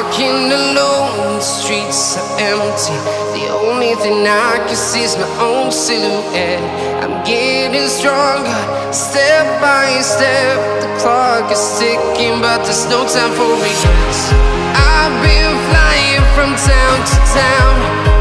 walking alone, the streets are empty. The only thing I can see is my own silhouette. I'm getting stronger, step by step. The clock is ticking, but there's no time for regrets. I've been flying from town to town,